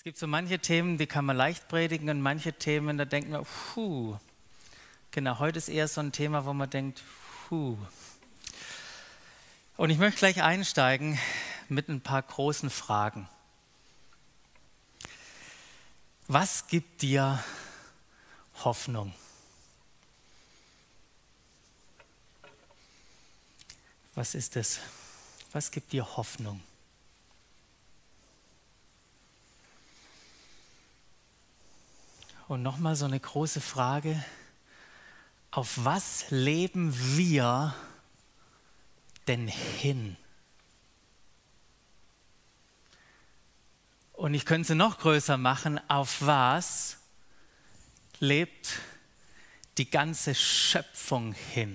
Es gibt so manche Themen, die kann man leicht predigen und manche Themen, da denkt man, genau, heute ist eher so ein Thema, wo man denkt, Und ich möchte gleich einsteigen mit ein paar großen Fragen. Was gibt dir Hoffnung? Was ist es? Was gibt dir Hoffnung? Und nochmal so eine große Frage, auf was leben wir denn hin? Und ich könnte sie noch größer machen, auf was lebt die ganze Schöpfung hin?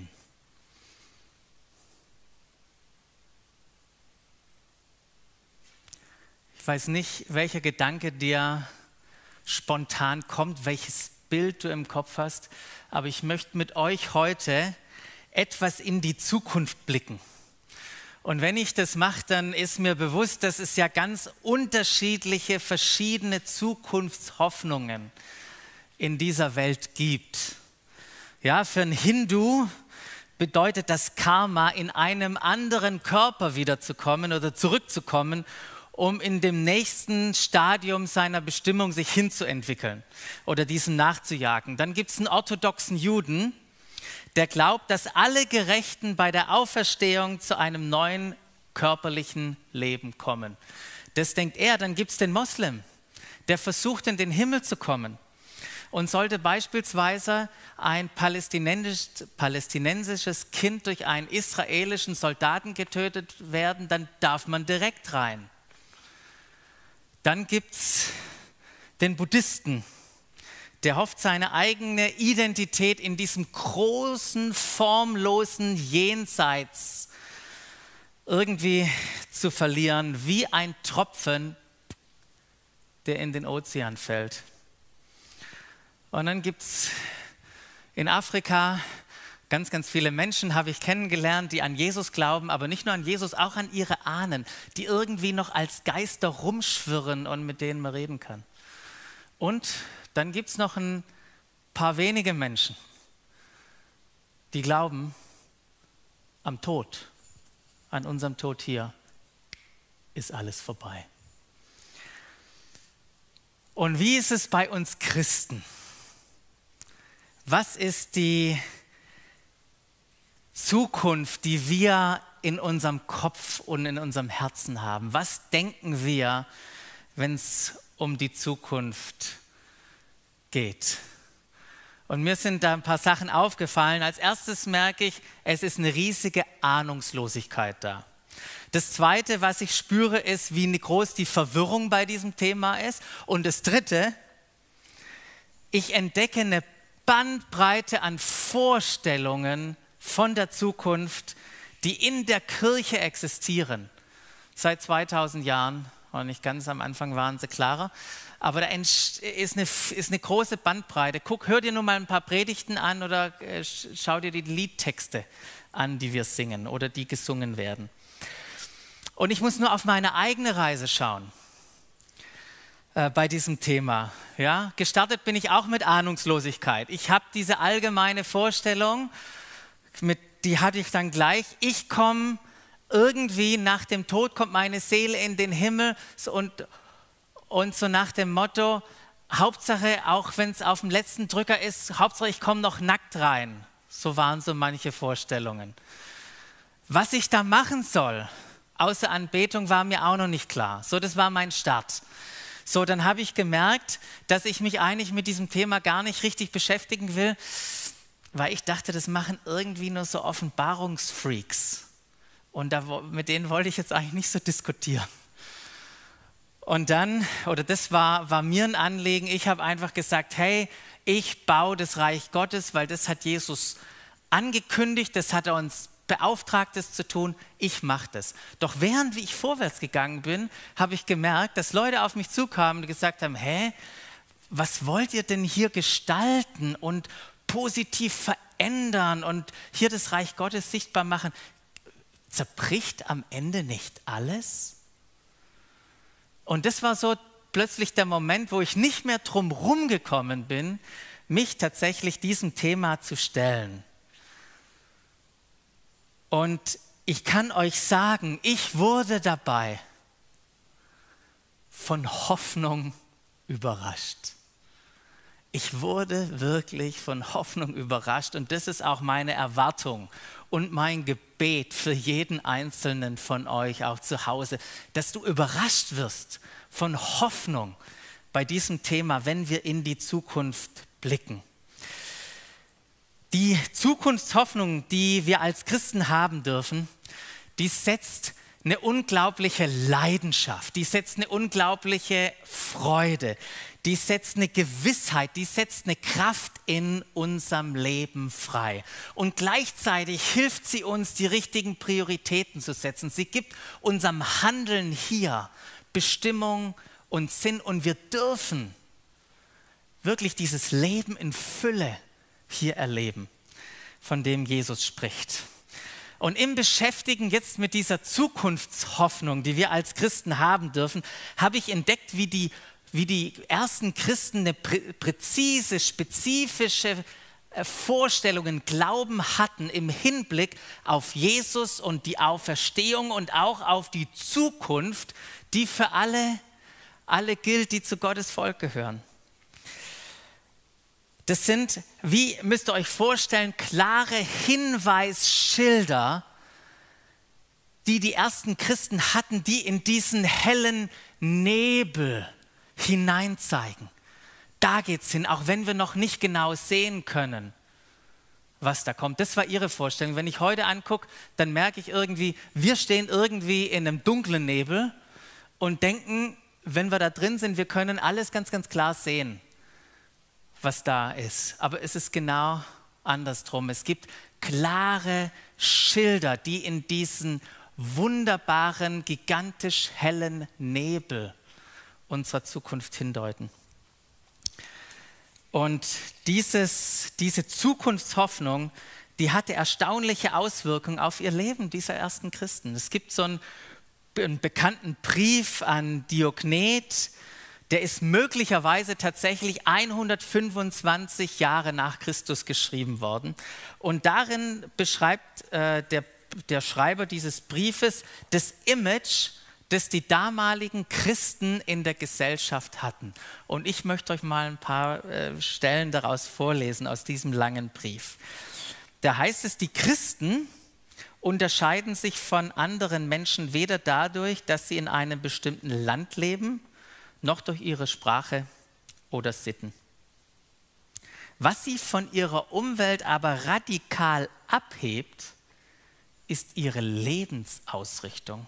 Ich weiß nicht, welcher Gedanke dir spontan kommt, welches Bild du im Kopf hast, aber ich möchte mit euch heute etwas in die Zukunft blicken. Und wenn ich das mache, dann ist mir bewusst, dass es ja ganz unterschiedliche, verschiedene Zukunftshoffnungen in dieser Welt gibt. Ja, für einen Hindu bedeutet das Karma, in einem anderen Körper wiederzukommen oder zurückzukommen, um in dem nächsten Stadium seiner Bestimmung sich hinzuentwickeln oder diesem nachzujagen. Dann gibt es einen orthodoxen Juden, der glaubt, dass alle Gerechten bei der Auferstehung zu einem neuen körperlichen Leben kommen. Das denkt er. Dann gibt es den Moslem, der versucht, in den Himmel zu kommen. Und sollte beispielsweise ein palästinensisches Kind durch einen israelischen Soldaten getötet werden, dann darf man direkt rein. Dann gibt es den Buddhisten, der hofft, seine eigene Identität in diesem großen, formlosen Jenseits irgendwie zu verlieren, wie ein Tropfen, der in den Ozean fällt. Und dann gibt es in Afrika ganz, ganz viele Menschen, habe ich kennengelernt, die an Jesus glauben, aber nicht nur an Jesus, auch an ihre Ahnen, die irgendwie noch als Geister rumschwirren und mit denen man reden kann. Und dann gibt es noch ein paar wenige Menschen, die glauben am Tod, an unserem Tod hier, ist alles vorbei. Und wie ist es bei uns Christen? Was ist die Zukunft, die wir in unserem Kopf und in unserem Herzen haben? Was denken wir, wenn es um die Zukunft geht? Und mir sind da ein paar Sachen aufgefallen. Als erstes merke ich, es ist eine riesige Ahnungslosigkeit da. Das Zweite, was ich spüre, ist, wie groß die Verwirrung bei diesem Thema ist. Und das Dritte, ich entdecke eine Bandbreite an Vorstellungen von der Zukunft, die in der Kirche existieren. Seit 2000 Jahren, und nicht ganz am Anfang waren sie klarer, aber da ist eine große Bandbreite. Hör dir nur mal ein paar Predigten an oder schau dir die Liedtexte an, die wir singen oder die gesungen werden. Und ich muss nur auf meine eigene Reise schauen bei diesem Thema. Ja? Gestartet bin ich auch mit Ahnungslosigkeit. Ich habe diese allgemeine Vorstellung, die hatte ich dann gleich. Ich komme irgendwie, nach dem Tod kommt meine Seele in den Himmel und so nach dem Motto, Hauptsache, auch wenn es auf dem letzten Drücker ist, Hauptsache ich komme noch nackt rein. So waren so manche Vorstellungen. Was ich da machen soll, außer Anbetung, war mir auch noch nicht klar. So, das war mein Start. So, dann habe ich gemerkt, dass ich mich eigentlich mit diesem Thema gar nicht richtig beschäftigen will, weil ich dachte, das machen irgendwie nur so Offenbarungsfreaks. Und mit denen wollte ich jetzt eigentlich nicht so diskutieren. Und dann, das war mir ein Anliegen, ich habe einfach gesagt, hey, ich baue das Reich Gottes, weil das hat Jesus angekündigt, das hat er uns beauftragt, das zu tun, ich mache das. Doch während ich vorwärts gegangen bin, habe ich gemerkt, dass Leute auf mich zukamen und gesagt haben, was wollt ihr denn hier gestalten und positiv verändern und hier das Reich Gottes sichtbar machen? Zerbricht am Ende nicht alles? Und das war so plötzlich der Moment, wo ich nicht mehr drum rumgekommen bin, mich tatsächlich diesem Thema zu stellen. Und ich kann euch sagen, ich wurde dabei von Hoffnung überrascht. Ich wurde wirklich von Hoffnung überrascht und das ist auch meine Erwartung und mein Gebet für jeden Einzelnen von euch auch zu Hause, dass du überrascht wirst von Hoffnung bei diesem Thema, wenn wir in die Zukunft blicken. Die Zukunftshoffnung, die wir als Christen haben dürfen, die setzt eine unglaubliche Leidenschaft, die setzt eine unglaubliche Freude, die setzt eine Gewissheit, die setzt eine Kraft in unserem Leben frei. Und gleichzeitig hilft sie uns, die richtigen Prioritäten zu setzen. Sie gibt unserem Handeln hier Bestimmung und Sinn und wir dürfen wirklich dieses Leben in Fülle hier erleben, von dem Jesus spricht. Und im Beschäftigen jetzt mit dieser Zukunftshoffnung, die wir als Christen haben dürfen, habe ich entdeckt, wie die ersten Christen eine präzise, spezifische Vorstellungen, Glauben hatten im Hinblick auf Jesus und die Auferstehung und auch auf die Zukunft, die für alle gilt, die zu Gottes Volk gehören. Das sind, wie müsst ihr euch vorstellen, klare Hinweisschilder, die ersten Christen hatten, die in diesen hellen Nebel hineinzeigen. Da geht's hin, auch wenn wir noch nicht genau sehen können, was da kommt. Das war ihre Vorstellung. Wenn ich heute angucke, dann merke ich irgendwie, wir stehen irgendwie in einem dunklen Nebel und denken, wenn wir da drin sind, wir können alles ganz, ganz klar sehen, was da ist. Aber es ist genau andersrum. Es gibt klare Schilder, die in diesen wunderbaren, gigantisch hellen Nebel unserer Zukunft hindeuten. Und diese Zukunftshoffnung, die hatte erstaunliche Auswirkungen auf ihr Leben dieser ersten Christen. Es gibt so einen bekannten Brief an Diognet, der ist möglicherweise tatsächlich 125 Jahre nach Christus geschrieben worden. Und darin beschreibt der Schreiber dieses Briefes das Image, das die damaligen Christen in der Gesellschaft hatten. Und ich möchte euch mal ein paar Stellen daraus vorlesen, aus diesem langen Brief. Da heißt es, die Christen unterscheiden sich von anderen Menschen weder dadurch, dass sie in einem bestimmten Land leben, noch durch ihre Sprache oder Sitten. Was sie von ihrer Umwelt aber radikal abhebt, ist ihre Lebensausrichtung.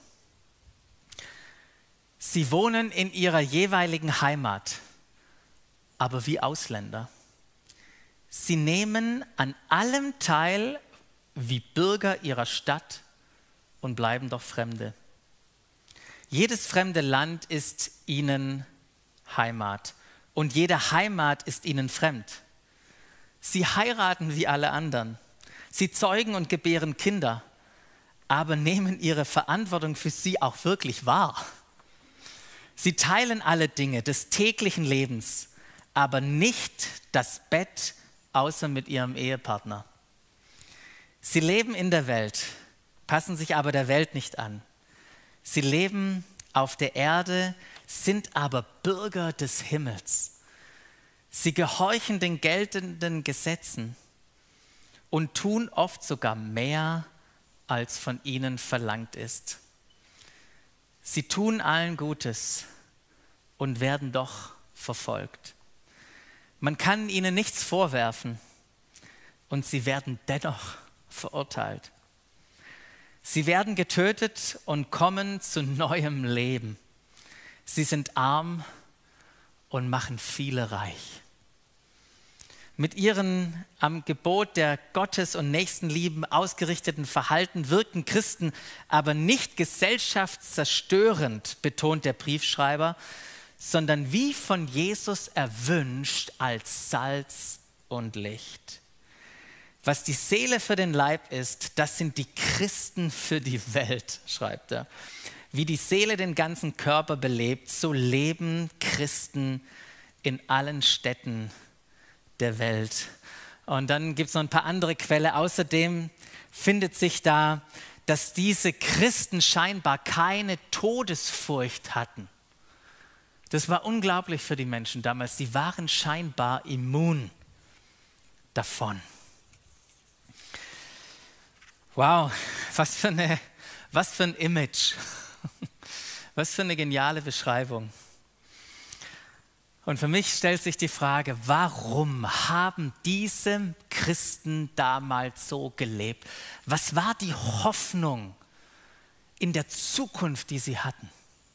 Sie wohnen in ihrer jeweiligen Heimat, aber wie Ausländer. Sie nehmen an allem teil wie Bürger ihrer Stadt und bleiben doch Fremde. Jedes fremde Land ist ihnen Heimat und jede Heimat ist ihnen fremd. Sie heiraten wie alle anderen. Sie zeugen und gebären Kinder, aber nehmen ihre Verantwortung für sie auch wirklich wahr. Sie teilen alle Dinge des täglichen Lebens, aber nicht das Bett, außer mit ihrem Ehepartner. Sie leben in der Welt, passen sich aber der Welt nicht an. Sie leben auf der Erde, sind aber Bürger des Himmels. Sie gehorchen den geltenden Gesetzen und tun oft sogar mehr, als von ihnen verlangt ist. Sie tun allen Gutes und werden doch verfolgt. Man kann ihnen nichts vorwerfen und sie werden dennoch verurteilt. Sie werden getötet und kommen zu neuem Leben. Sie sind arm und machen viele reich. Mit ihren am Gebot der Gottes- und Nächstenliebe ausgerichteten Verhalten wirken Christen aber nicht gesellschaftszerstörend, betont der Briefschreiber, sondern wie von Jesus erwünscht als Salz und Licht. Was die Seele für den Leib ist, das sind die Christen für die Welt, schreibt er. Wie die Seele den ganzen Körper belebt, so leben Christen in allen Städten der Welt. Und dann gibt es noch ein paar andere Quellen. Außerdem findet sich da, dass diese Christen scheinbar keine Todesfurcht hatten. Das war unglaublich für die Menschen damals. Sie waren scheinbar immun davon. Wow, was für ein Image. Was für eine geniale Beschreibung. Und für mich stellt sich die Frage, warum haben diese Christen damals so gelebt? Was war die Hoffnung in der Zukunft, die sie hatten?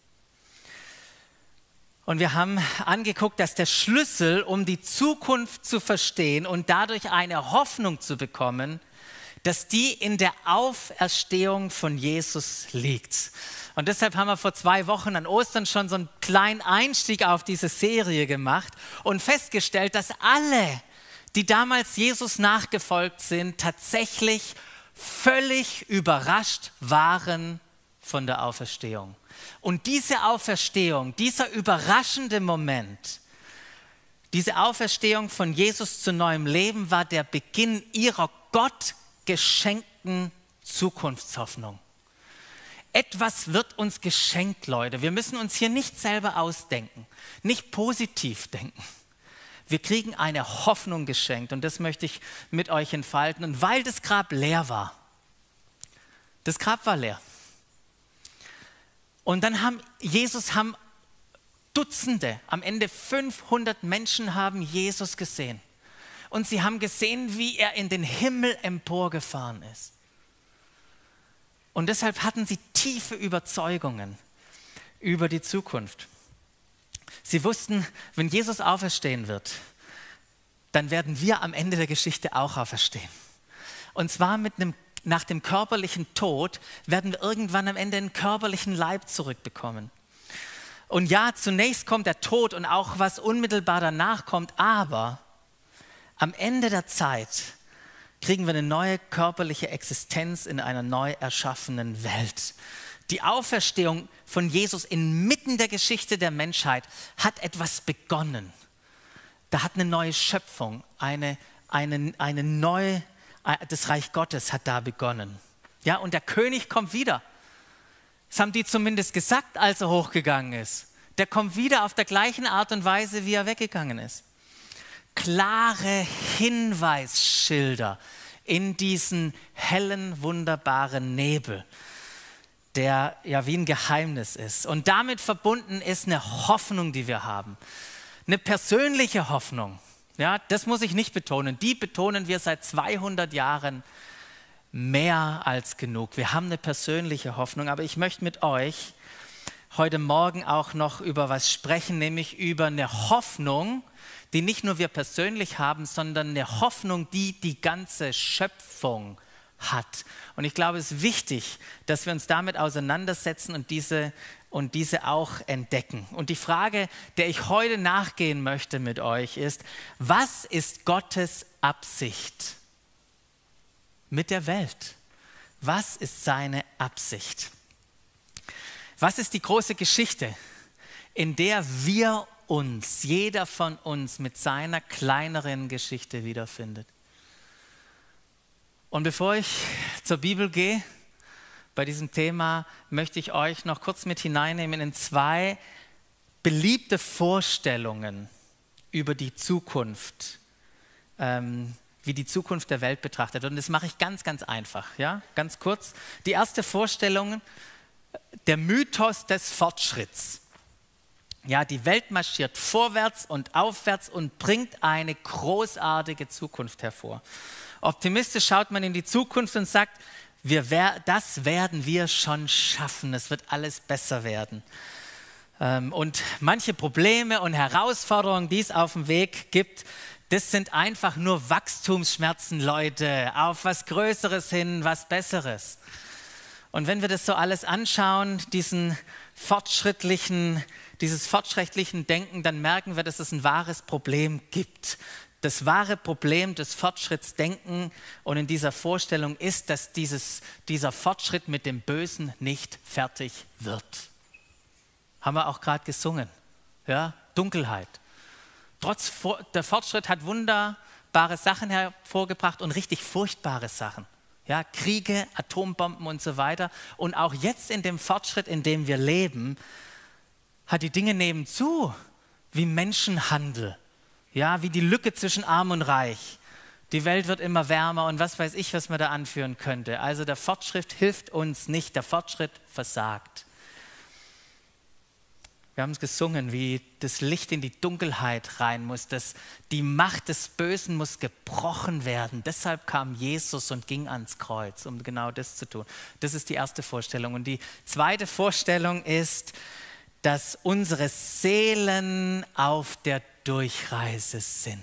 Und wir haben angeguckt, dass der Schlüssel, um die Zukunft zu verstehen und dadurch eine Hoffnung zu bekommen, dass die in der Auferstehung von Jesus liegt. Und deshalb haben wir vor 2 Wochen an Ostern schon so einen kleinen Einstieg auf diese Serie gemacht und festgestellt, dass alle, die damals Jesus nachgefolgt sind, tatsächlich völlig überrascht waren von der Auferstehung. Und diese Auferstehung, dieser überraschende Moment, diese Auferstehung von Jesus zu neuem Leben war der Beginn ihrer gottgeschenkten Zukunftshoffnung. Etwas wird uns geschenkt, Leute. Wir müssen uns hier nicht selber ausdenken, nicht positiv denken. Wir kriegen eine Hoffnung geschenkt und das möchte ich mit euch entfalten. Und weil das Grab leer war, das Grab war leer. Und dann haben Dutzende, am Ende 500 Menschen haben Jesus gesehen. Und sie haben gesehen, wie er in den Himmel emporgefahren ist. Und deshalb hatten sie tiefe Überzeugungen über die Zukunft. Sie wussten, wenn Jesus auferstehen wird, dann werden wir am Ende der Geschichte auch auferstehen. Und zwar nach dem körperlichen Tod werden wir irgendwann am Ende einen körperlichen Leib zurückbekommen. Und ja, zunächst kommt der Tod und auch was unmittelbar danach kommt, aber am Ende der Zeit kriegen wir eine neue körperliche Existenz in einer neu erschaffenen Welt. Die Auferstehung von Jesus inmitten der Geschichte der Menschheit hat etwas begonnen. Da hat eine neue Schöpfung, das Reich Gottes hat da begonnen. Ja, und der König kommt wieder. Das haben die zumindest gesagt, als er hochgegangen ist. Der kommt wieder auf der gleichen Art und Weise, wie er weggegangen ist. Klare Hinweisschilder in diesen hellen, wunderbaren Nebel, der ja wie ein Geheimnis ist. Und damit verbunden ist eine Hoffnung, die wir haben. Eine persönliche Hoffnung. Ja, das muss ich nicht betonen. Die betonen wir seit 200 Jahren mehr als genug. Wir haben eine persönliche Hoffnung, aber ich möchte mit euch heute Morgen auch noch über was sprechen, nämlich über eine Hoffnung, die nicht nur wir persönlich haben, sondern eine Hoffnung, die die ganze Schöpfung hat. Und ich glaube, es ist wichtig, dass wir uns damit auseinandersetzen und diese auch entdecken. Und die Frage, der ich heute nachgehen möchte mit euch, ist: Was ist Gottes Absicht mit der Welt? Was ist seine Absicht? Was ist die große Geschichte, in der wir uns, jeder von uns, mit seiner kleineren Geschichte wiederfindet? Und bevor ich zur Bibel gehe, bei diesem Thema, möchte ich euch noch kurz mit hineinnehmen in 2 beliebte Vorstellungen über die Zukunft, wie die Zukunft der Welt betrachtet wird. Und das mache ich ganz, ganz einfach, ja? Ganz kurz. Die erste Vorstellung, der Mythos des Fortschritts. Ja, die Welt marschiert vorwärts und aufwärts und bringt eine großartige Zukunft hervor. Optimistisch schaut man in die Zukunft und sagt, das werden wir schon schaffen, es wird alles besser werden. Und manche Probleme und Herausforderungen, die es auf dem Weg gibt, das sind einfach nur Wachstumsschmerzen, Leute, auf was Größeres hin, was Besseres. Und wenn wir das so alles anschauen, dieses fortschrittlichen Denken, dann merken wir, dass es ein wahres Problem gibt, Das wahre Problem des Fortschrittsdenken und in dieser Vorstellung ist, dass dieser Fortschritt mit dem Bösen nicht fertig wird. Haben wir auch gerade gesungen. Ja? Dunkelheit. Der Fortschritt hat wunderbare Sachen hervorgebracht und richtig furchtbare Sachen. Ja? Kriege, Atombomben und so weiter. Und auch jetzt in dem Fortschritt, in dem wir leben, hat die Dinge nebenzu, wie Menschenhandel. Ja, wie die Lücke zwischen Arm und Reich. Die Welt wird immer wärmer und was weiß ich, was man da anführen könnte. Also der Fortschritt hilft uns nicht, der Fortschritt versagt. Wir haben es gesungen, wie das Licht in die Dunkelheit rein muss, dass die Macht des Bösen muss gebrochen werden. Deshalb kam Jesus und ging ans Kreuz, um genau das zu tun. Das ist die erste Vorstellung. Und die zweite Vorstellung ist, dass unsere Seelen auf der Durchreise sind.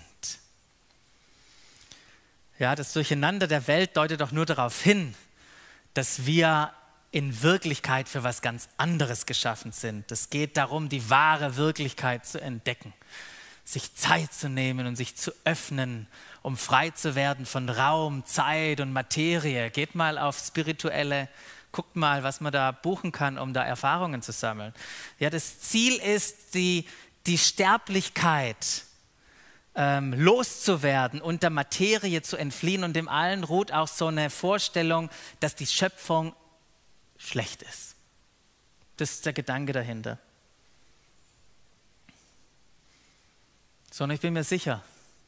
Ja, das Durcheinander der Welt deutet doch nur darauf hin, dass wir in Wirklichkeit für was ganz anderes geschaffen sind. Es geht darum, die wahre Wirklichkeit zu entdecken, sich Zeit zu nehmen und sich zu öffnen, um frei zu werden von Raum, Zeit und Materie. Geht mal auf spirituelle, guckt mal, was man da buchen kann, um da Erfahrungen zu sammeln. Ja, das Ziel ist, die Sterblichkeit loszuwerden und der Materie zu entfliehen, und dem allen ruht auch so eine Vorstellung, dass die Schöpfung schlecht ist. Das ist der Gedanke dahinter. So, und ich bin mir sicher,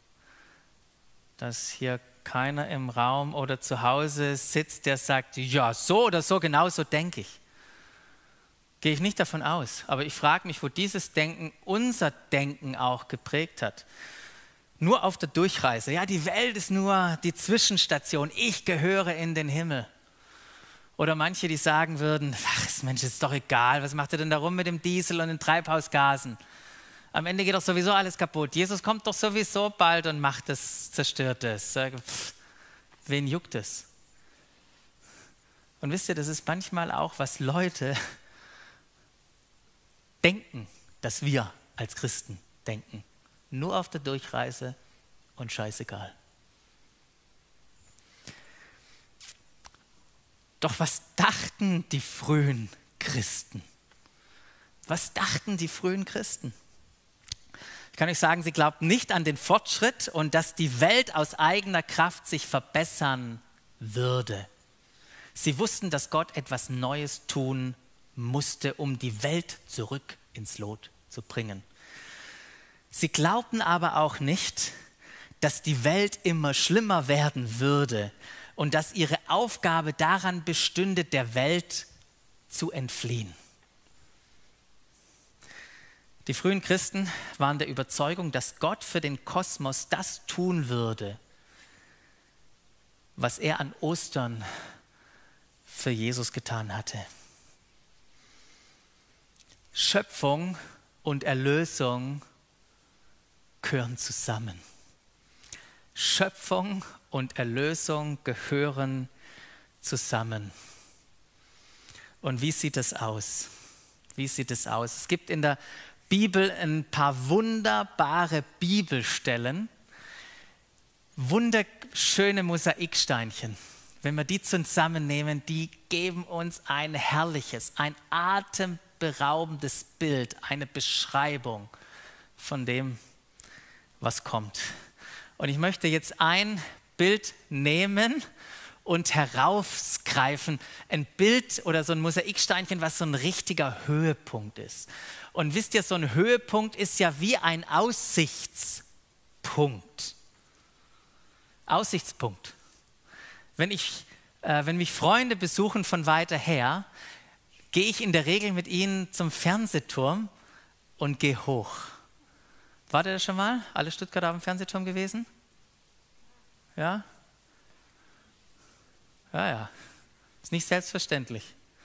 dass hier keiner im Raum oder zu Hause sitzt, der sagt, ja, so oder so, genau so denke ich. Gehe ich nicht davon aus. Aber ich frage mich, wo dieses Denken unser Denken auch geprägt hat. Nur auf der Durchreise. Ja, die Welt ist nur die Zwischenstation. Ich gehöre in den Himmel. Oder manche, die sagen würden, ach Mensch, ist doch egal, was macht ihr denn da rum mit dem Diesel und den Treibhausgasen? Am Ende geht doch sowieso alles kaputt. Jesus kommt doch sowieso bald und macht es, zerstört es. Wen juckt es? Und wisst ihr, das ist manchmal auch, was Leute denken, dass wir als Christen denken. Nur auf der Durchreise und scheißegal. Doch was dachten die frühen Christen? Was dachten die frühen Christen? Ich kann euch sagen, sie glaubten nicht an den Fortschritt und dass die Welt aus eigener Kraft sich verbessern würde. Sie wussten, dass Gott etwas Neues tun musste, um die Welt zurück ins Lot zu bringen. Sie glaubten aber auch nicht, dass die Welt immer schlimmer werden würde und dass ihre Aufgabe daran bestünde, der Welt zu entfliehen. Die frühen Christen waren der Überzeugung, dass Gott für den Kosmos das tun würde, was er an Ostern für Jesus getan hatte. Schöpfung und Erlösung gehören zusammen. Schöpfung und Erlösung gehören zusammen. Und wie sieht das aus? Wie sieht es aus? Es gibt in der Bibel ein paar wunderbare Bibelstellen, wunderschöne Mosaiksteinchen. Wenn wir die zusammennehmen, die geben uns ein herrliches, ein atemberaubendes Bild, eine Beschreibung von dem, was kommt. Und ich möchte jetzt ein Bild nehmen und herausgreifen, ein Bild oder so ein Mosaiksteinchen, was so ein richtiger Höhepunkt ist. Und wisst ihr, so ein Höhepunkt ist ja wie ein Aussichtspunkt. Aussichtspunkt. Wenn mich Freunde besuchen von weiter her, gehe ich in der Regel mit ihnen zum Fernsehturm und gehe hoch. Wart ihr das schon mal? Alle Stuttgarter auf dem Fernsehturm gewesen? Ja? Ja. Ist nicht selbstverständlich.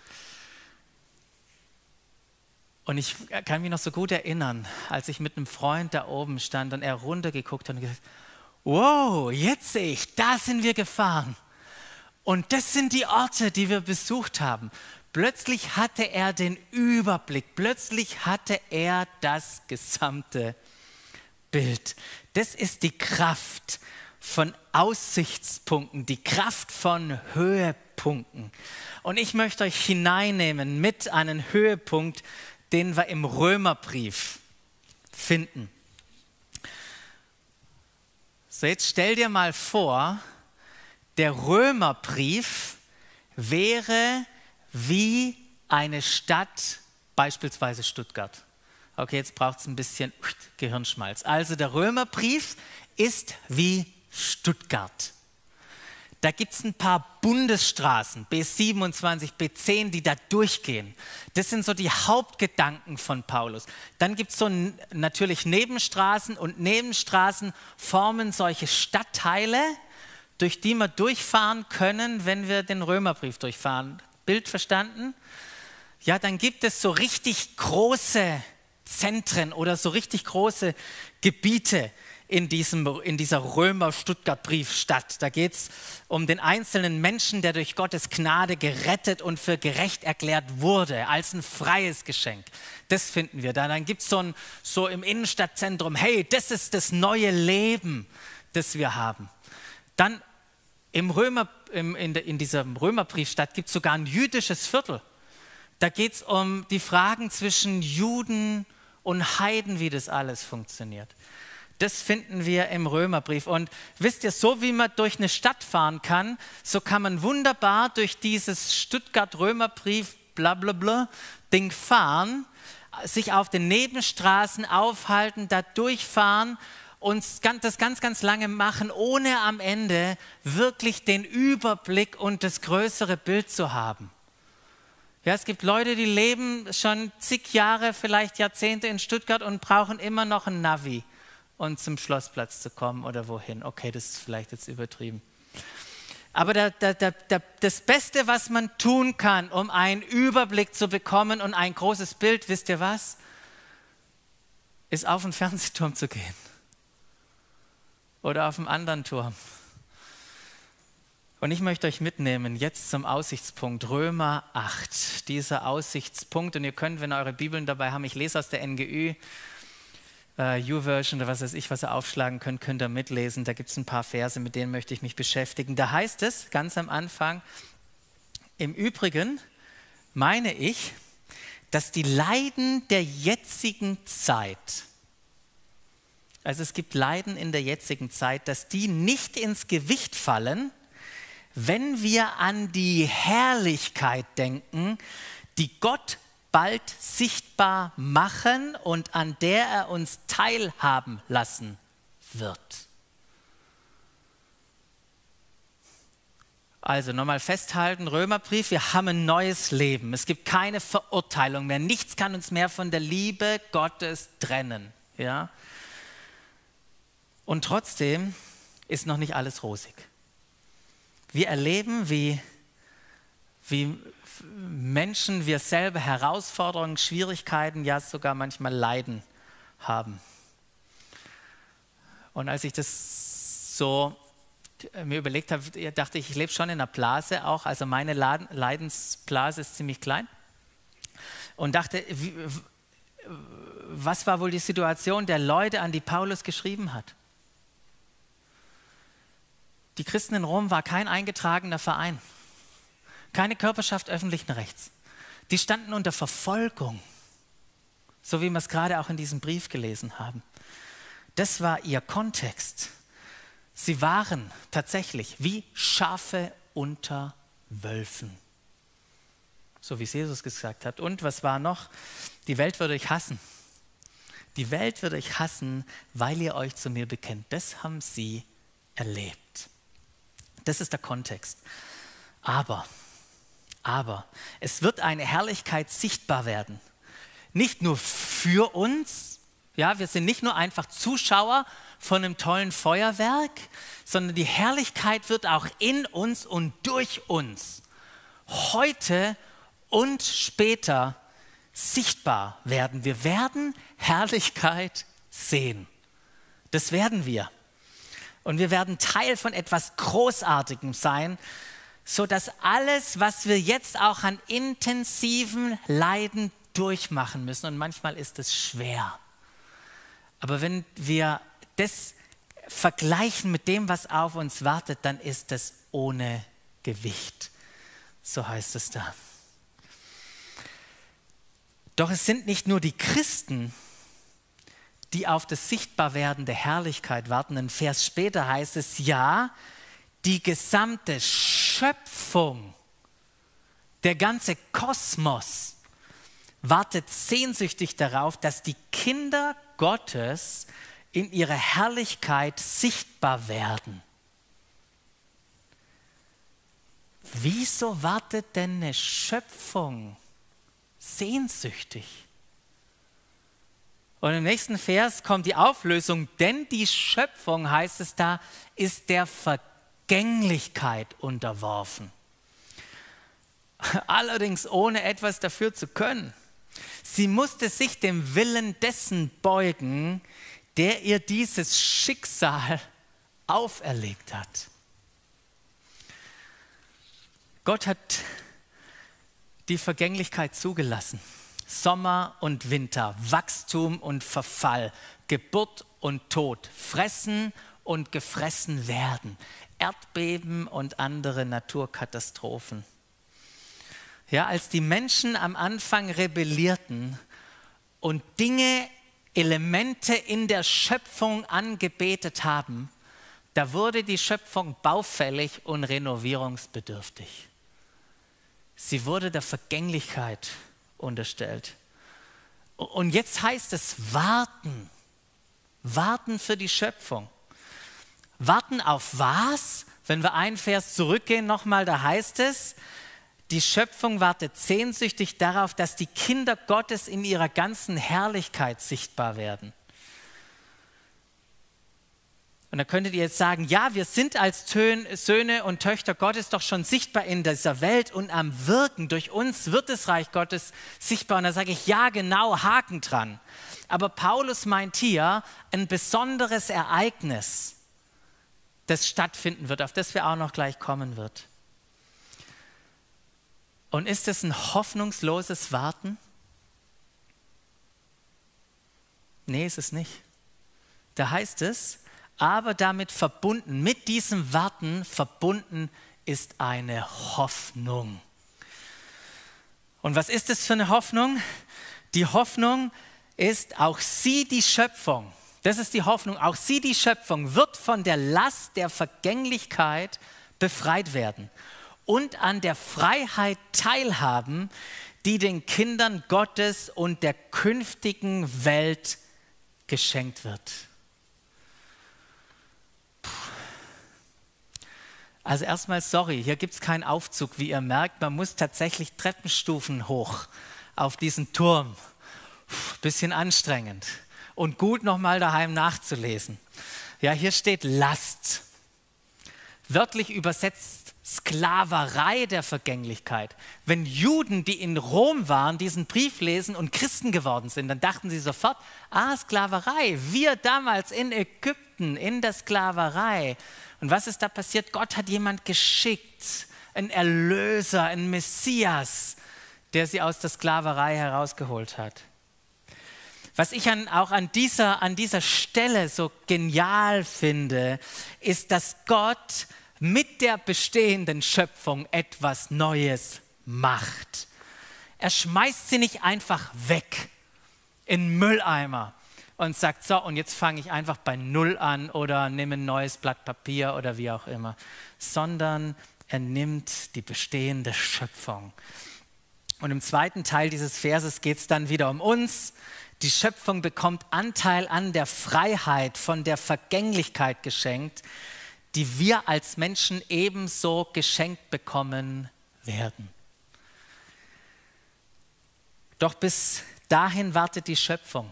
Und ich kann mich noch so gut erinnern, als ich mit einem Freund da oben stand und er runtergeguckt hat und gesagt, wow, jetzt sehe ich, da sind wir gefahren. Und das sind die Orte, die wir besucht haben. Plötzlich hatte er den Überblick, plötzlich hatte er das gesamte Bild. Das ist die Kraft von Aussichtspunkten, die Kraft von Höhepunkten. Und ich möchte euch hineinnehmen mit einem Höhepunkt, den wir im Römerbrief finden. So, jetzt stell dir mal vor, der Römerbrief wäre wie eine Stadt, beispielsweise Stuttgart. Okay, jetzt braucht es ein bisschen Gehirnschmalz. Also der Römerbrief ist wie Stuttgart. Da gibt es ein paar Bundesstraßen, B27, B10, die da durchgehen. Das sind so die Hauptgedanken von Paulus. Dann gibt es so natürlich Nebenstraßen und Nebenstraßen formen solche Stadtteile, durch die wir durchfahren können, wenn wir den Römerbrief durchfahren. Bild verstanden? Ja, dann gibt es so richtig große Zentren oder so richtig große Gebiete in dieser Römer-Stuttgart-Briefstadt. Da geht es um den einzelnen Menschen, der durch Gottes Gnade gerettet und für gerecht erklärt wurde, als ein freies Geschenk. Das finden wir da. Dann gibt es so im Innenstadtzentrum, hey, das ist das neue Leben, das wir haben. Dann in dieser Römerbriefstadt gibt es sogar ein jüdisches Viertel. Da geht es um die Fragen zwischen Juden und Heiden, wie das alles funktioniert. Das finden wir im Römerbrief. Und wisst ihr, so wie man durch eine Stadt fahren kann, so kann man wunderbar durch dieses Stuttgart-Römerbrief blablabla Ding fahren, sich auf den Nebenstraßen aufhalten, da durchfahren und das ganz, ganz lange machen, ohne am Ende wirklich den Überblick und das größere Bild zu haben. Ja, es gibt Leute, die leben schon zig Jahre, vielleicht Jahrzehnte in Stuttgart und brauchen immer noch ein Navi, um zum Schlossplatz zu kommen oder wohin. Okay, das ist vielleicht jetzt übertrieben. Aber das Beste, was man tun kann, um einen Überblick zu bekommen und ein großes Bild, wisst ihr was? Ist auf den Fernsehturm zu gehen. Oder auf einen anderen Turm. Und ich möchte euch mitnehmen jetzt zum Aussichtspunkt Römer 8. Dieser Aussichtspunkt, und ihr könnt, wenn ihr eure Bibeln dabei habt, ich lese aus der NGÜ, YouVersion oder was weiß ich, was ihr aufschlagen könnt, könnt ihr mitlesen. Da gibt es ein paar Verse, mit denen möchte ich mich beschäftigen. Da heißt es ganz am Anfang, im Übrigen meine ich, dass die Leiden der jetzigen Zeit, also es gibt Leiden in der jetzigen Zeit, dass die nicht ins Gewicht fallen, wenn wir an die Herrlichkeit denken, die Gott bald sichtbar machen und an der er uns teilhaben lassen wird. Also nochmal festhalten, Römerbrief, wir haben ein neues Leben. Es gibt keine Verurteilung mehr. Nichts kann uns mehr von der Liebe Gottes trennen. Ja? Und trotzdem ist noch nicht alles rosig. Wir erleben, wie Menschen, wir selber Herausforderungen, Schwierigkeiten, ja sogar manchmal Leiden haben. Und als ich das so mir überlegt habe, dachte ich, ich lebe schon in einer Blase auch, also meine Leidensblase ist ziemlich klein. Und dachte, was war wohl die Situation der Leute, an die Paulus geschrieben hat? Die Christen in Rom war kein eingetragener Verein, keine Körperschaft öffentlichen Rechts. Die standen unter Verfolgung, so wie wir es gerade auch in diesem Brief gelesen haben. Das war ihr Kontext. Sie waren tatsächlich wie Schafe unter Wölfen, so wie es Jesus gesagt hat. Und was war noch? Die Welt würde euch hassen. Die Welt würde euch hassen, weil ihr euch zu mir bekennt. Das haben sie erlebt. Das ist der Kontext. Aber es wird eine Herrlichkeit sichtbar werden. Nicht nur für uns, ja, wir sind nicht nur einfach Zuschauer von einem tollen Feuerwerk, sondern die Herrlichkeit wird auch in uns und durch uns heute und später sichtbar werden. Wir werden Herrlichkeit sehen. Das werden wir. Und wir werden Teil von etwas Großartigem sein, sodass alles, was wir jetzt auch an intensiven Leiden durchmachen müssen, und manchmal ist es schwer, Aber wenn wir das vergleichen mit dem, was auf uns wartet, dann ist das ohne Gewicht. So heißt es da. Doch es sind nicht nur die Christen, die auf das Sichtbarwerden der Herrlichkeit warten. Ein Vers später heißt es, ja, die gesamte Schöpfung, der ganze Kosmos wartet sehnsüchtig darauf, dass die Kinder Gottes in ihrer Herrlichkeit sichtbar werden. Wieso wartet denn eine Schöpfung sehnsüchtig? Und im nächsten Vers kommt die Auflösung, denn die Schöpfung, heißt es da, ist der Vergänglichkeit unterworfen. Allerdings ohne etwas dafür zu können. Sie musste sich dem Willen dessen beugen, der ihr dieses Schicksal auferlegt hat. Gott hat die Vergänglichkeit zugelassen. Sommer und Winter, Wachstum und Verfall, Geburt und Tod, Fressen und gefressen werden, Erdbeben und andere Naturkatastrophen. Ja, als die Menschen am Anfang rebellierten und Dinge, Elemente in der Schöpfung angebetet haben, da wurde die Schöpfung baufällig und renovierungsbedürftig. Sie wurde der Vergänglichkeit unterstellt. Und jetzt heißt es warten. Warten für die Schöpfung. Warten auf was? Wenn wir einen Vers zurückgehen nochmal, da heißt es, die Schöpfung wartet sehnsüchtig darauf, dass die Kinder Gottes in ihrer ganzen Herrlichkeit sichtbar werden. Und da könntet ihr jetzt sagen, ja, wir sind als Söhne und Töchter Gottes doch schon sichtbar in dieser Welt und am Wirken. Durch uns wird das Reich Gottes sichtbar. Und da sage ich, ja, genau, Haken dran. Aber Paulus meint hier ein besonderes Ereignis, das stattfinden wird, auf das wir auch noch gleich kommen wird. Und ist es ein hoffnungsloses Warten? Nee, ist es nicht. Da heißt es, aber damit verbunden, mit diesem Warten verbunden ist eine Hoffnung. Und was ist es für eine Hoffnung? Die Hoffnung ist, auch sie, die Schöpfung, das ist die Hoffnung, auch sie, die Schöpfung, wird von der Last der Vergänglichkeit befreit werden und an der Freiheit teilhaben, die den Kindern Gottes und der künftigen Welt geschenkt wird. Also erstmal sorry, hier gibt es keinen Aufzug, wie ihr merkt. Man muss tatsächlich Treppenstufen hoch auf diesen Turm. Bisschen anstrengend und gut nochmal daheim nachzulesen. Ja, hier steht Last. Wörtlich übersetzt Sklaverei der Vergänglichkeit. Wenn Juden, die in Rom waren, diesen Brief lesen und Christen geworden sind, dann dachten sie sofort, Sklaverei, wir damals in Ägypten, in der Sklaverei. Und was ist da passiert? Gott hat jemand geschickt, einen Erlöser, einen Messias, der sie aus der Sklaverei herausgeholt hat. Was ich auch an dieser Stelle so genial finde, ist, dass Gott mit der bestehenden Schöpfung etwas Neues macht. Er schmeißt sie nicht einfach weg in den Mülleimer und sagt, so, und jetzt fange ich einfach bei Null an oder nehme ein neues Blatt Papier oder wie auch immer, sondern er nimmt die bestehende Schöpfung. Und im zweiten Teil dieses Verses geht es dann wieder um uns. Die Schöpfung bekommt Anteil an der Freiheit von der Vergänglichkeit geschenkt, die wir als Menschen ebenso geschenkt bekommen werden. Doch bis dahin wartet die Schöpfung.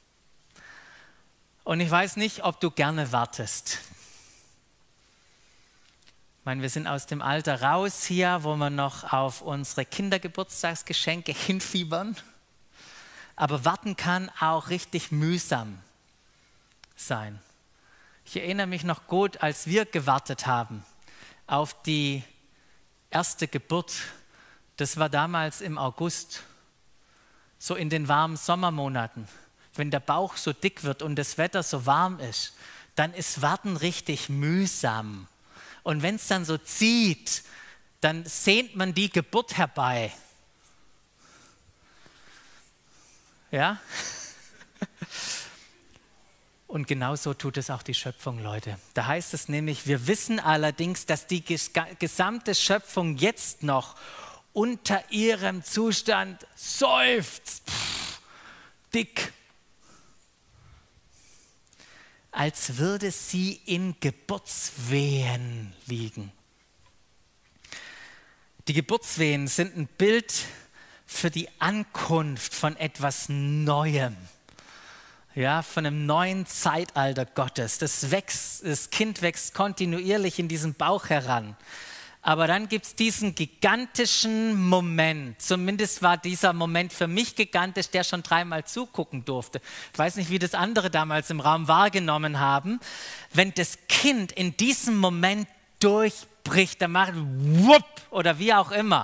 Und ich weiß nicht, ob du gerne wartest. Ich meine, wir sind aus dem Alter raus hier, wo wir noch auf unsere Kindergeburtstagsgeschenke hinfiebern. Aber warten kann auch richtig mühsam sein. Ich erinnere mich noch gut, als wir gewartet haben auf die erste Geburt. Das war damals im August, so in den warmen Sommermonaten. wenn der Bauch so dick wird und das Wetter so warm ist, dann ist Warten richtig mühsam. Und wenn es dann so zieht, dann sehnt man die Geburt herbei. Ja? Und genauso tut es auch die Schöpfung, Leute. Da heißt es nämlich, wir wissen allerdings, dass die gesamte Schöpfung jetzt noch unter ihrem Zustand seufzt, dick, als würde sie in Geburtswehen liegen. Die Geburtswehen sind ein Bild für die Ankunft von etwas Neuem, ja, von einem neuen Zeitalter Gottes. Das Kind wächst kontinuierlich in diesem Bauch heran. Aber dann gibt es diesen gigantischen Moment, zumindest war dieser Moment für mich gigantisch, der schon 3-mal zugucken durfte. Ich weiß nicht, wie das andere damals im Raum wahrgenommen haben. Wenn das Kind in diesem Moment durchbricht, dann macht wupp oder wie auch immer.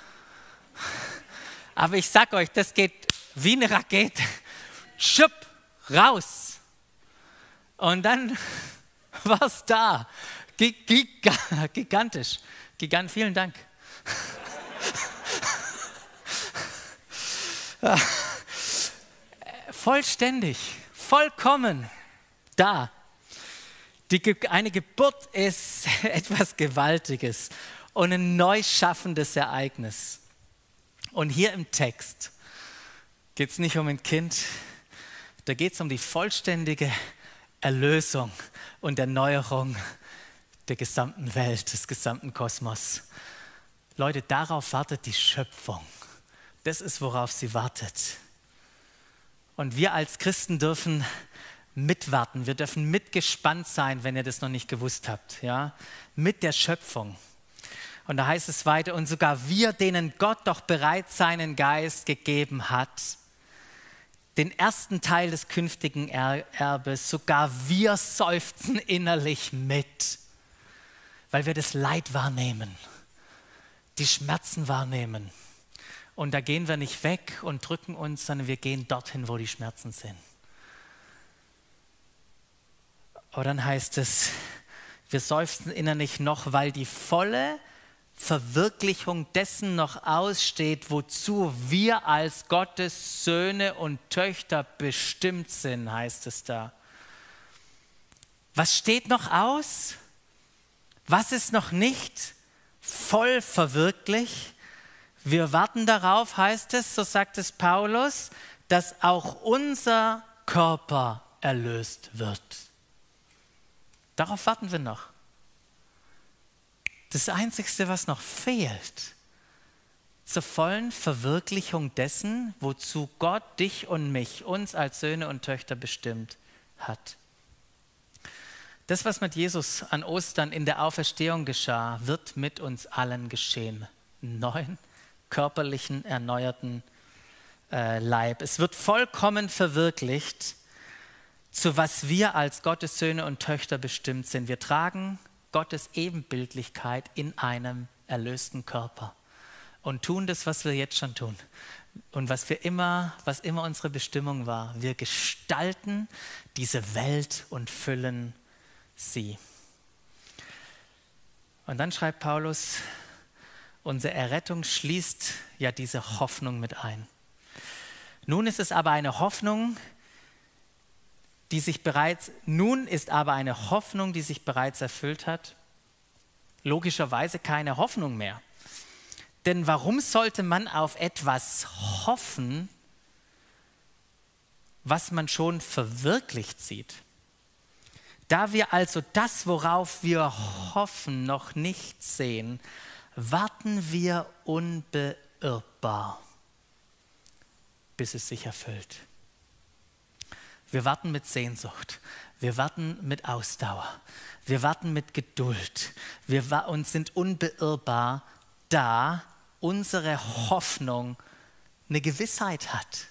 Aber ich sag euch, das geht wie eine Rakete. Schupp, raus. Und dann war es da. Gigantisch. Vielen Dank. Vollständig, vollkommen da. Eine Geburt ist etwas Gewaltiges und ein neu schaffendes Ereignis. Und hier im Text geht es nicht um ein Kind, da geht es um die vollständige Erlösung und Erneuerung der gesamten Welt, des gesamten Kosmos. Leute, darauf wartet die Schöpfung. Das ist, worauf sie wartet. Und wir als Christen dürfen mitwarten. Wir dürfen mitgespannt sein, wenn ihr das noch nicht gewusst habt. Ja? Mit der Schöpfung. Und da heißt es weiter, und sogar wir, denen Gott doch bereits seinen Geist gegeben hat, den ersten Teil des künftigen Erbes, sogar wir seufzen innerlich mit. Weil wir das Leid wahrnehmen, die Schmerzen wahrnehmen. Und da gehen wir nicht weg und drücken uns, sondern wir gehen dorthin, wo die Schmerzen sind. Aber dann heißt es, wir seufzen innerlich noch, weil die volle Verwirklichung dessen noch aussteht, wozu wir als Gottes Söhne und Töchter bestimmt sind, heißt es da. Was steht noch aus? Was ist noch nicht voll verwirklicht? Wir warten darauf, heißt es, so sagt es Paulus, dass auch unser Körper erlöst wird. Darauf warten wir noch. Das Einzige, was noch fehlt, zur vollen Verwirklichung dessen, wozu Gott dich und mich, uns als Söhne und Töchter bestimmt hat. Das, was mit Jesus an Ostern in der Auferstehung geschah, wird mit uns allen geschehen. Neuen, körperlichen, erneuerten Leib. Es wird vollkommen verwirklicht, zu was wir als Gottes Söhne und Töchter bestimmt sind. Wir tragen Gottes Ebenbildlichkeit in einem erlösten Körper und tun das, was wir jetzt schon tun. Und was immer unsere Bestimmung war. Wir gestalten diese Welt und füllen sie. Und dann schreibt Paulus, unsere Errettung schließt ja diese Hoffnung mit ein. Nun ist aber eine Hoffnung, die sich bereits erfüllt hat, logischerweise keine Hoffnung mehr. Denn warum sollte man auf etwas hoffen, was man schon verwirklicht sieht? Da wir also das, worauf wir hoffen, noch nicht sehen, warten wir unbeirrbar, bis es sich erfüllt. Wir warten mit Sehnsucht, wir warten mit Ausdauer, wir warten mit Geduld, und sind unbeirrbar, da unsere Hoffnung eine Gewissheit hat.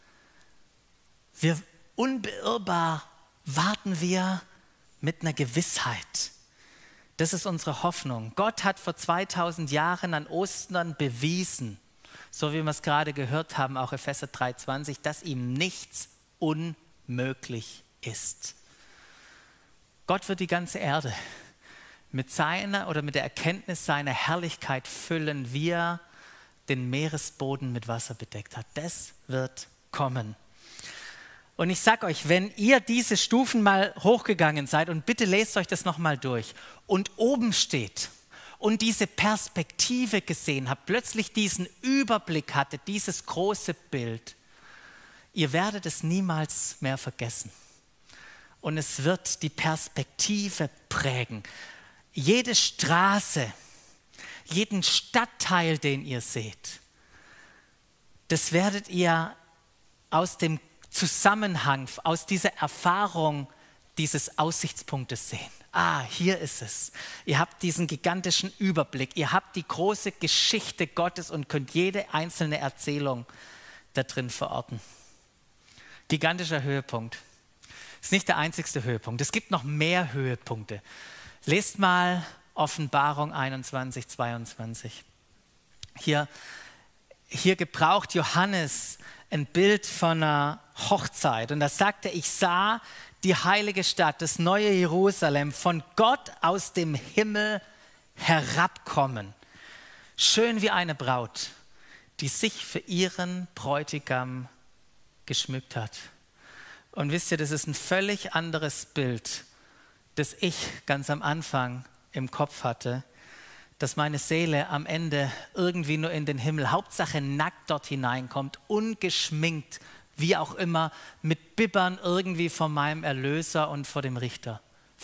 Unbeirrbar warten wir mit einer Gewissheit. Das ist unsere Hoffnung. Gott hat vor 2000 Jahren an Ostern bewiesen, so wie wir es gerade gehört haben, auch Epheser 3,20, dass ihm nichts unmöglich ist. Gott wird die ganze Erde mit seiner oder mit der Erkenntnis seiner Herrlichkeit füllen, wie er den Meeresboden mit Wasser bedeckt hat. Das wird kommen. Und ich sage euch, wenn ihr diese Stufen mal hochgegangen seid, und bitte lest euch das nochmal durch, und oben steht und diese Perspektive gesehen habt, plötzlich diesen Überblick hattet, dieses große Bild, ihr werdet es niemals mehr vergessen. Und es wird die Perspektive prägen. Jede Straße, jeden Stadtteil, den ihr seht, das werdet ihr aus dem Zusammenhang, aus dieser Erfahrung dieses Aussichtspunktes sehen. Hier ist es. Ihr habt diesen gigantischen Überblick. Ihr habt die große Geschichte Gottes und könnt jede einzelne Erzählung da drin verorten. Gigantischer Höhepunkt. Das ist nicht der einzigste Höhepunkt. Es gibt noch mehr Höhepunkte. Lest mal Offenbarung 21, 22. Hier gebraucht Johannes ein Bild von einer Hochzeit. Und da sagt er, ich sah die heilige Stadt, das neue Jerusalem, von Gott aus dem Himmel herabkommen. Schön wie eine Braut, die sich für ihren Bräutigam geschmückt hat. Und wisst ihr, das ist ein völlig anderes Bild, das ich ganz am Anfang im Kopf hatte, dass meine Seele am Ende irgendwie nur in den Himmel, Hauptsache nackt dort hineinkommt, ungeschminkt, wie auch immer, mit Bibbern irgendwie vor meinem Erlöser und vor dem Richter.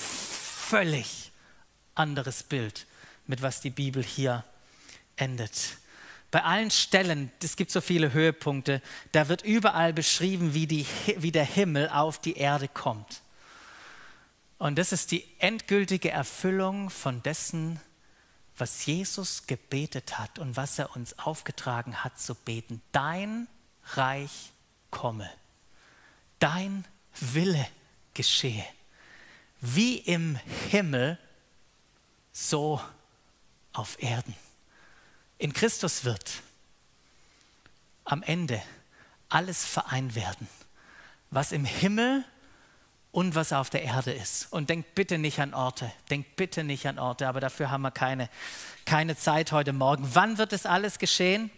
Völlig anderes Bild, mit was die Bibel hier endet. Bei allen Stellen, es gibt so viele Höhepunkte, da wird überall beschrieben, wie der Himmel auf die Erde kommt. Und das ist die endgültige Erfüllung von dessen, was Jesus gebetet hat und was er uns aufgetragen hat zu beten. Dein Reich komme, dein Wille geschehe, wie im Himmel, so auf Erden. In Christus wird am Ende alles vereint werden, was im Himmel und was auf der Erde ist. Und denkt bitte nicht an Orte, aber dafür haben wir keine Zeit heute Morgen. Wann wird das alles geschehen?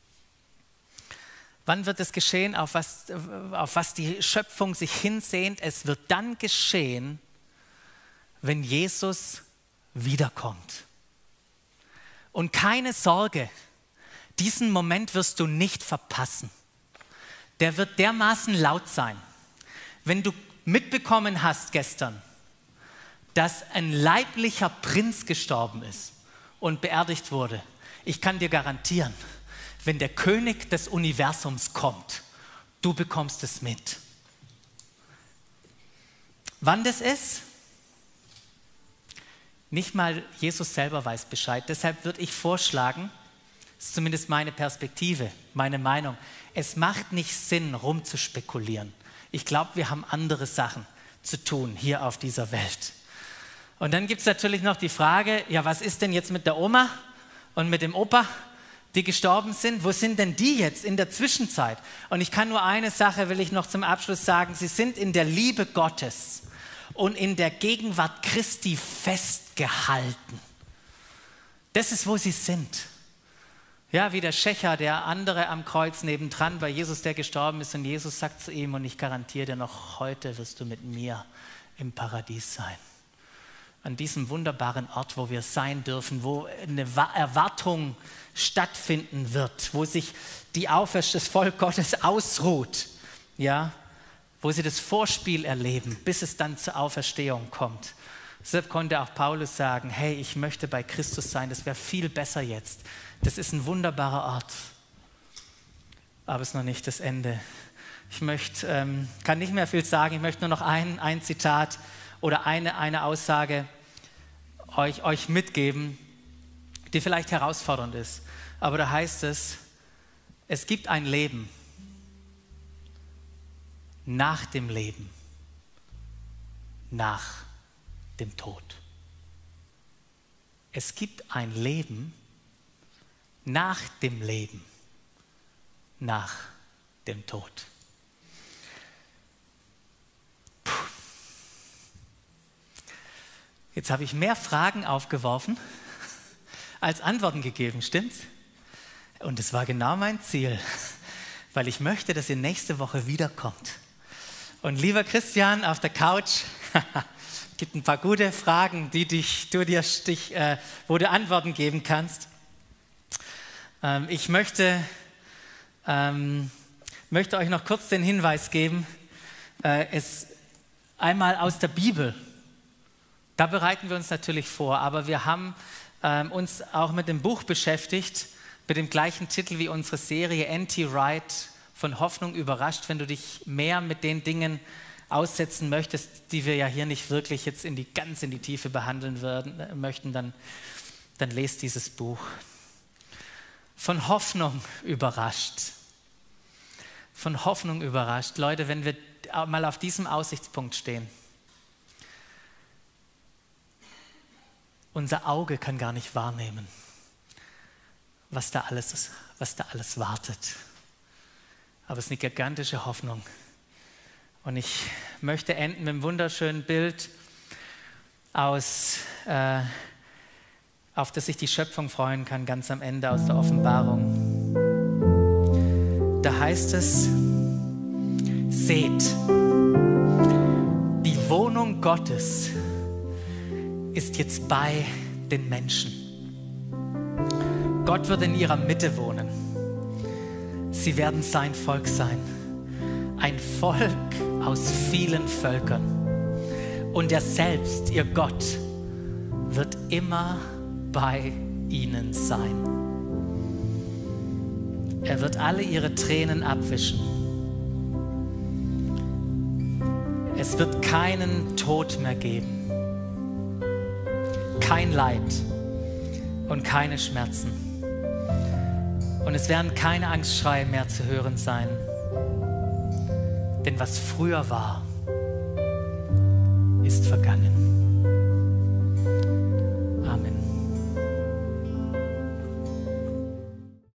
Wann wird es geschehen, auf was die Schöpfung sich hinsehnt? Es wird dann geschehen, wenn Jesus wiederkommt. Und keine Sorge, diesen Moment wirst du nicht verpassen. Der wird dermaßen laut sein. Wenn du mitbekommen hast gestern, dass ein leiblicher Prinz gestorben ist und beerdigt wurde, ich kann dir garantieren, wenn der König des Universums kommt, du bekommst es mit. Wann das ist? Nicht mal Jesus selber weiß Bescheid. Deshalb würde ich vorschlagen, das ist zumindest meine Perspektive, meine Meinung, es macht nicht Sinn, rumzuspekulieren. Ich glaube, wir haben andere Sachen zu tun hier auf dieser Welt. Und dann gibt es natürlich noch die Frage, ja, was ist denn jetzt mit der Oma und mit dem Opa, die gestorben sind? Wo sind denn die jetzt in der Zwischenzeit? Und ich kann nur eine Sache, will ich noch zum Abschluss sagen, sie sind in der Liebe Gottes und in der Gegenwart Christi festgehalten. Das ist, wo sie sind. Ja, wie der Schächer, der andere am Kreuz nebendran bei Jesus, der gestorben ist, und Jesus sagt zu ihm, und ich garantiere dir, noch heute wirst du mit mir im Paradies sein. An diesem wunderbaren Ort, wo wir sein dürfen, wo eine Erwartung stattfinden wird, wo sich das Volk Gottes ausruht, ja, wo sie das Vorspiel erleben, bis es dann zur Auferstehung kommt. Deshalb konnte auch Paulus sagen, hey, ich möchte bei Christus sein, das wäre viel besser jetzt. Das ist ein wunderbarer Ort, aber es ist noch nicht das Ende. Ich kann nicht mehr viel sagen, ich möchte nur noch ein Zitat oder eine Aussage euch mitgeben, die vielleicht herausfordernd ist. Aber da heißt es gibt ein Leben nach dem Leben, nach dem Tod. Es gibt ein Leben nach dem Leben, nach dem Tod. Jetzt habe ich mehr Fragen aufgeworfen als Antworten gegeben, stimmt's? Und es war genau mein Ziel, weil ich möchte, dass ihr nächste Woche wiederkommt. Und lieber Christian auf der Couch, gibt ein paar gute Fragen, wo du Antworten geben kannst. Ich möchte euch noch kurz den Hinweis geben, es einmal aus der Bibel. Da bereiten wir uns natürlich vor, aber wir haben uns auch mit dem Buch beschäftigt, mit dem gleichen Titel wie unsere Serie N.T. Wright, von Hoffnung überrascht. Wenn du dich mehr mit den Dingen aussetzen möchtest, die wir ja hier nicht wirklich jetzt ganz in die Tiefe behandeln möchten, dann lest dieses Buch. Von Hoffnung überrascht. Von Hoffnung überrascht. Leute, wenn wir mal auf diesem Aussichtspunkt stehen, unser Auge kann gar nicht wahrnehmen, was da alles wartet. Aber es ist eine gigantische Hoffnung. Und ich möchte enden mit einem wunderschönen Bild, auf das sich die Schöpfung freuen kann, ganz am Ende aus der Offenbarung. Da heißt es, seht, die Wohnung Gottes ist jetzt bei den Menschen. Gott wird in ihrer Mitte wohnen. Sie werden sein Volk sein. Ein Volk aus vielen Völkern. Und er selbst, ihr Gott, wird immer bei ihnen sein. Er wird alle ihre Tränen abwischen. Es wird keinen Tod mehr geben. Kein Leid und keine Schmerzen. Und es werden keine Angstschreie mehr zu hören sein. Denn was früher war, ist vergangen.